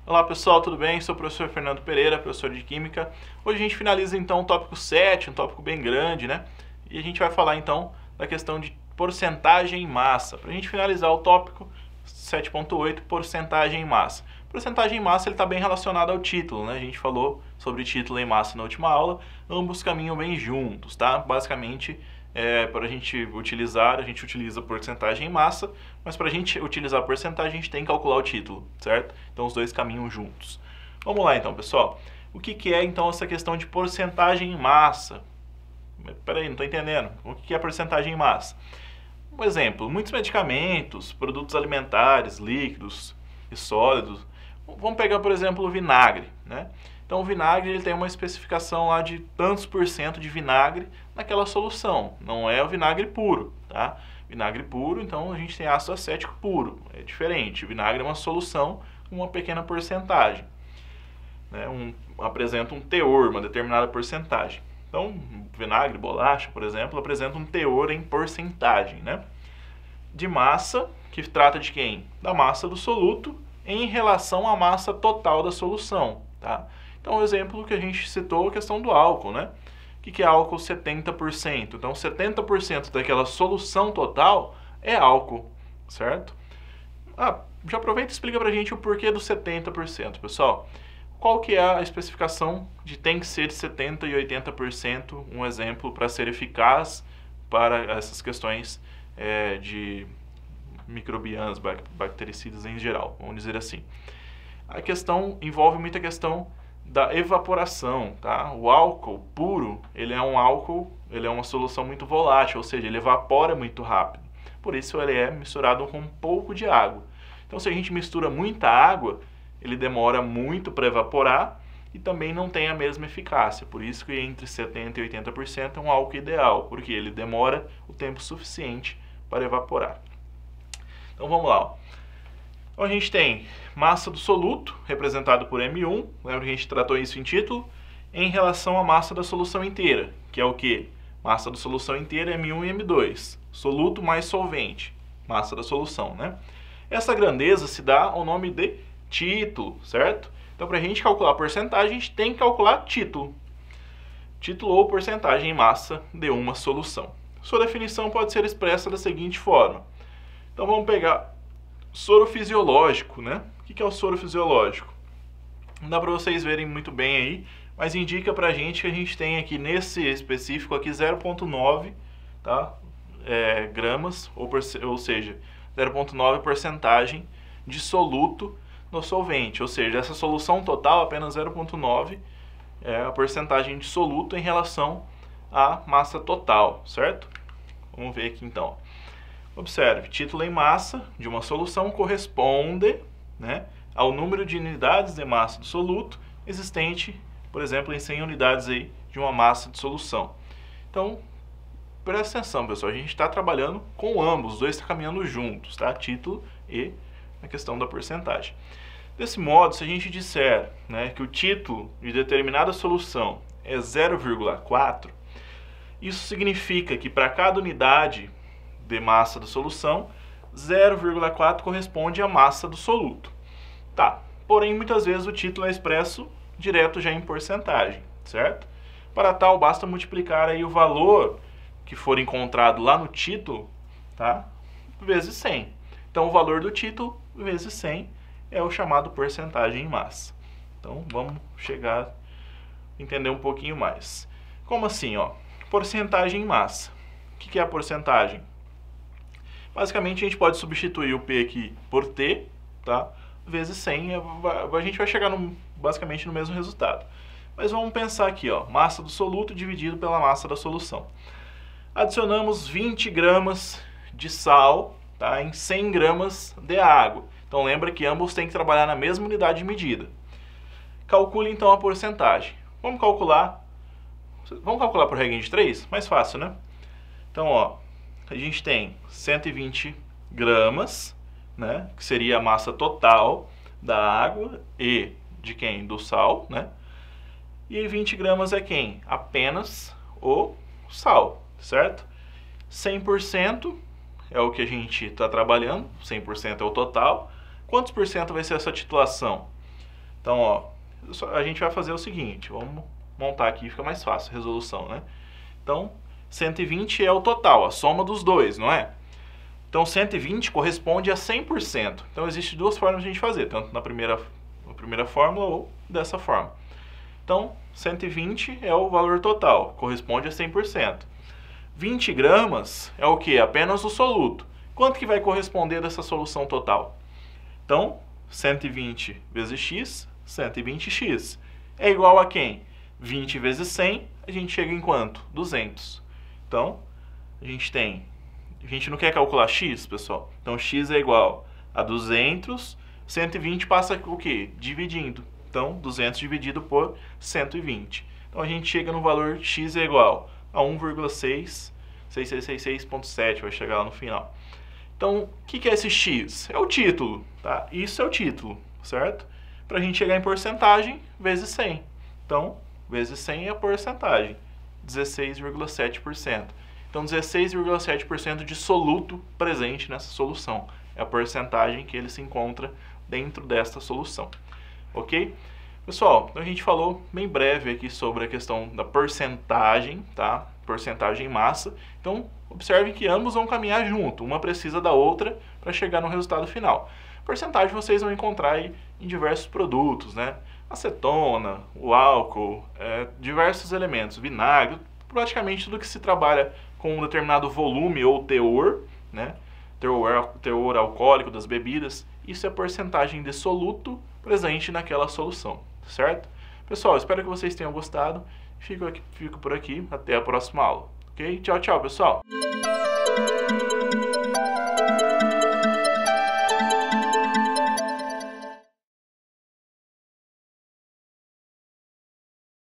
Olá pessoal, tudo bem? Sou o professor Fernando Pereira, professor de Química. Hoje a gente finaliza então o tópico 7, um tópico bem grande, né? E a gente vai falar então da questão de porcentagem em massa. Para a gente finalizar o tópico 7.8, porcentagem em massa. Porcentagem em massa ele está bem relacionado ao título, né? A gente falou sobre título em massa na última aula, ambos caminham bem juntos, tá? Basicamente, para a gente utilizar, a gente utiliza porcentagem em massa, mas para a gente utilizar a porcentagem, a gente tem que calcular o título, certo? Então os dois caminham juntos. Vamos lá então, pessoal. O que é então essa questão de porcentagem em massa? Peraí, não estou entendendo. O que é porcentagem em massa? Um exemplo, muitos medicamentos, produtos alimentares, líquidos e sólidos. Vamos pegar, por exemplo, o vinagre, né? Então o vinagre ele tem uma especificação lá de tantos por cento de vinagre naquela solução. Não é o vinagre puro, tá? Vinagre puro, então a gente tem ácido acético puro. É diferente. O vinagre é uma solução com uma pequena porcentagem, né? Apresenta um teor, uma determinada porcentagem. Então, vinagre, bolacha, por exemplo, apresenta um teor em porcentagem, né? De massa, que trata de quem? Da massa do soluto em relação à massa total da solução, tá? Então, o exemplo que a gente citou é a questão do álcool, né? O que é álcool 70%? Então, 70% daquela solução total é álcool, certo? Já aproveita e explica pra gente o porquê do 70%, pessoal. Qual que é a especificação de tem que ser de 70% e 80%, um exemplo para ser eficaz para essas questões de microbianos, bactericidas em geral, vamos dizer assim. A questão envolve muita questão da evaporação, tá? O álcool puro, ele é uma solução muito volátil, ou seja, ele evapora muito rápido. Por isso ele é misturado com um pouco de água. Então se a gente mistura muita água, ele demora muito para evaporar e também não tem a mesma eficácia. Por isso que entre 70% e 80% é um álcool ideal, porque ele demora o tempo suficiente para evaporar. Então vamos lá. Então a gente tem massa do soluto, representado por M1, lembra que a gente tratou isso em título, em relação à massa da solução inteira, que é o quê? Massa da solução inteira M1 e M2. Soluto mais solvente, massa da solução, né? Essa grandeza se dá ao nome de título, certo? Então, para a gente calcular a porcentagem, a gente tem que calcular título. Título ou porcentagem em massa de uma solução. Sua definição pode ser expressa da seguinte forma. Então, vamos pegar soro fisiológico, né? O que é o soro fisiológico? Não dá para vocês verem muito bem aí, mas indica para a gente que a gente tem aqui, nesse específico aqui, 0,9, tá? Gramas, ou seja, 0,9 porcentagem de soluto no solvente, ou seja, essa solução total apenas 0,9 é a porcentagem de soluto em relação à massa total, certo? Vamos ver aqui então. Observe, título em massa de uma solução corresponde, né, ao número de unidades de massa do soluto existente, por exemplo, em 100 unidades aí de uma massa de solução. Então, presta atenção, pessoal, a gente está trabalhando com ambos, os dois estão caminhando juntos, tá? Título e a questão da porcentagem. Desse modo, se a gente disser, né, que o título de determinada solução é 0,4, isso significa que para cada unidade de massa da solução, 0,4 corresponde à massa do soluto. Tá, porém muitas vezes o título é expresso direto já em porcentagem, certo? Para tal, basta multiplicar aí o valor que for encontrado lá no título, tá, vezes 100. Então o valor do título vezes 100 é o chamado porcentagem em massa. Então vamos chegar a entender um pouquinho mais. Como assim, ó? Porcentagem em massa. O que é a porcentagem? Basicamente a gente pode substituir o P aqui por T, tá? Vezes 100, a gente vai chegar basicamente no mesmo resultado. Mas vamos pensar aqui, ó, massa do soluto dividido pela massa da solução. Adicionamos 20 gramas de sal, tá, em 100 gramas de água. Então lembra que ambos têm que trabalhar na mesma unidade de medida. Calcule então a porcentagem. Vamos calcular por regra de 3? Mais fácil, né? Então, ó, a gente tem 120 gramas, né, que seria a massa total da água e de quem? Do sal, né? E 20 gramas é quem? Apenas o sal, certo? 100% é o que a gente está trabalhando, 100% é o total. Quantos por cento vai ser essa titulação? Então, ó, a gente vai fazer o seguinte, vamos montar aqui, fica mais fácil a resolução, né? Então, 120 é o total, a soma dos dois, não é? Então, 120 corresponde a 100%. Então, existem duas formas de a gente fazer, tanto na primeira fórmula ou dessa forma. Então, 120 é o valor total, corresponde a 100%. 20 gramas é o que? Apenas o soluto. Quanto que vai corresponder dessa solução total? Então, 120 vezes x, 120x. É igual a quem? 20 vezes 100, a gente chega em quanto? 200. Então, a gente não quer calcular x, pessoal. Então, x é igual a 200, 120 passa o quê? Dividindo. Então, 200 dividido por 120. Então, a gente chega no valor x é igual a 1,6666.7, vai chegar lá no final. Então, o que é esse x? É o título, tá? Isso é o título, certo? Para a gente chegar em porcentagem, vezes 100. Então, vezes 100 é a porcentagem, 16,7%. Então, 16,7% de soluto presente nessa solução. É a porcentagem que ele se encontra dentro desta solução. Ok? Pessoal, então a gente falou bem breve aqui sobre a questão da porcentagem, tá? Porcentagem em massa. Então, observe que ambos vão caminhar junto. Uma precisa da outra para chegar no resultado final. Porcentagem vocês vão encontrar aí em diversos produtos, né? Acetona, o álcool, diversos elementos, vinagre, praticamente tudo que se trabalha com um determinado volume ou teor, né? Teor alcoólico das bebidas, isso é porcentagem de soluto presente naquela solução, certo? Pessoal, espero que vocês tenham gostado. Fico por aqui, até a próxima aula, ok? Tchau, tchau, pessoal!